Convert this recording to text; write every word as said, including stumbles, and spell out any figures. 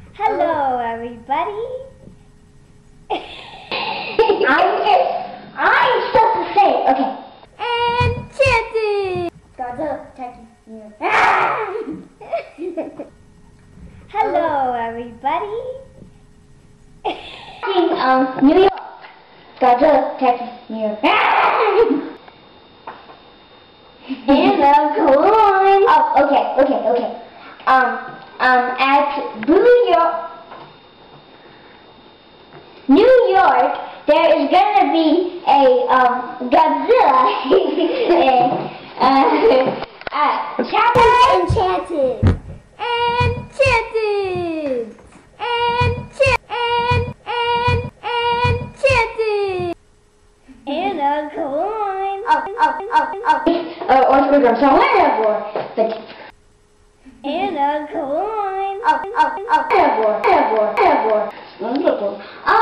Hello, everybody. I'm, I'm supposed to say, okay. Enchanted. Godzilla attacking you. Hello, everybody. um, New York. Godzilla attacking you. And the coin. Oh, okay, okay, okay. Um, um, at New York, New York, there is gonna be a um Godzilla. and, uh, uh, chapter Enchanted. Enchanted. Enchanted. Enchanted. And a coin. Oh, oh, oh, oh. Uh, or screwdriver, so whatever. But. And a coin. Oh, oh, oh, whatever, whatever, whatever. Oh.